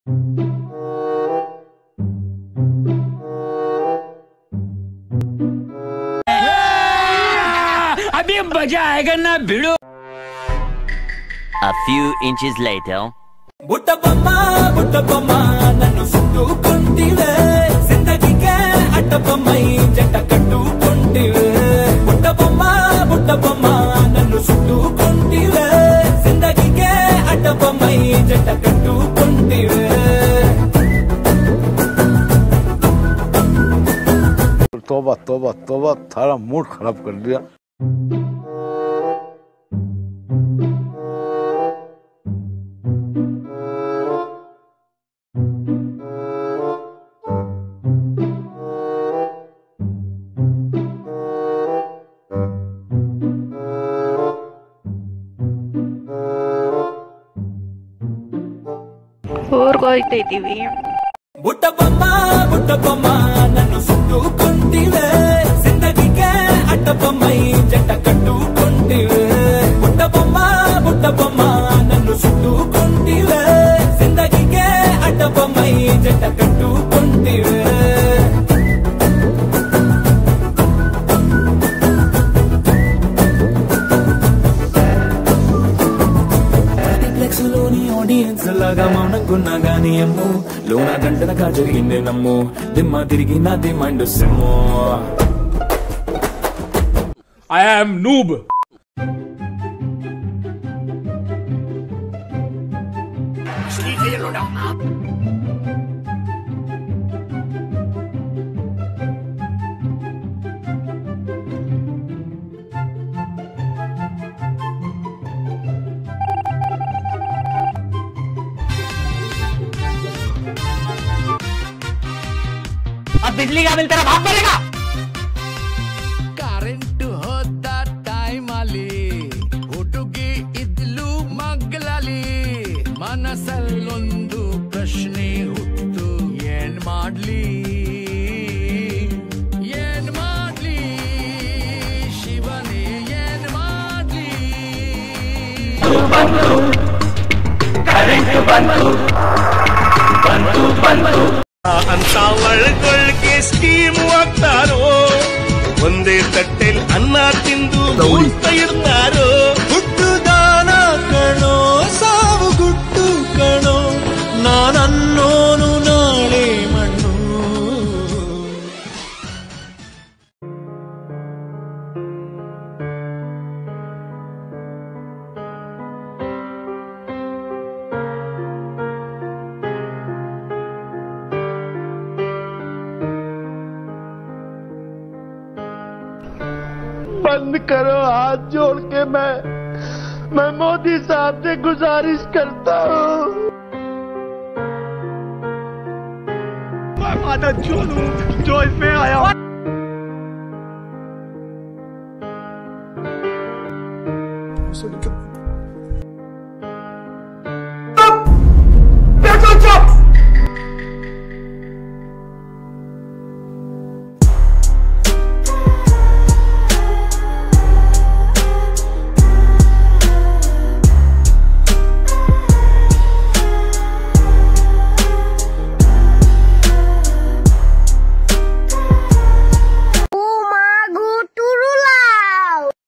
अभी मजा आएगा ना भिड़ो। A few inches later. ಬುಟ್ಟಬೊಮ್ಮ ನನ್ನು ಸುಟ್ಟುಕೊಂಡಿವೆ ಜಿಂದಗಿಗೆ ಅಡ್ಡಬೊಮ್ಮೈ ಜಟ್ಟ ಕಟ್ಟುಕೊಂಡಿವೆ ಬುಟ್ಟಬೊಮ್ಮ ನನ್ನು ಸುಟ್ಟುಕೊಂಡಿವೆ ಜಿಂದಗಿಗೆ ಅಡ್ಡಬೊಮ್ಮೈ ಜಟ್ಟ ಕಟ್ಟುಕೊಂಡಿವೆ तौबा तौबा तौबा थारा मूड खराब कर दिया। ಹೋಗ್ತಿದ್ದೀವಿ ಬುಟ್ಟಬೊಮ್ಮ ನನ್ನು ಸುಟ್ಟುಕೊಂಡಿವೆ ಜಿಂದಗಿಗೆ ಅಡ್ಡಬೊಮ್ಮೈ ಜಟ್ಟ ಕಟ್ಟುಕೊಂಡಿವೆ ಬುಟ್ಟಬೊಮ್ಮ ನನ್ನು ಸುಟ್ಟುಕೊಂಡಿವೆ ಜಿಂದಗಿಗೆ ಅಡ್ಡಬೊಮ್ಮೈ ಜಟ್ಟ ಕಟ್ಟುಕೊಂಡಿವೆ లోని ఆడియన్స్ లాగా మౌనంకున్నా గానీ అమ్ము లోన గంటనగా జరిగిందే నమ్ము దిమ్మ తిరిగి నా దిమ్మండు సిమ్ము I am noob. अब बिजली का बिल तेरा बाप भरेगा। ಕರೆಂಟ್ ಹೋದ ಟೈಮ್ ಅಲ್ಲಿ ಹುಡುಗಿ ಇದ್ಲು ಮಗ್ಲಲ್ಲಿ ಮನಸ್ಸಲ್ಲೊಂದು ಪ್ರಶ್ನೆ ಹುಟ್ಟು ಏನ್ ಮಾಡ್ಲಿ ಶಿವನೇ ಏನ್ ಮಾಡ್ಲಿ ಕರೆಂಟ್ ಬಂತು ಅಂತ ಒಳಗೊಳಗೆ ಸ್ಟೀಮ್ ಹಾಕ್ತಾರೋ ಒಂದೇ ತಟ್ಟೆಲ್ ಅನ್ನ ತಿಂದು ಊಟ ಇಡ್ತಾರೋ ಹುಟ್ಟುದಾನ ಕಣೋ ಸಾವು ಗುಟ್ಟು ಕಣೋ ನಾನನ್ನೋನು ನಾಳೆ ಮಣ್ಣು बंद करो हाथ जोड़ के मैं मोदी साहब से गुजारिश करता हूँ। जो इसमें आया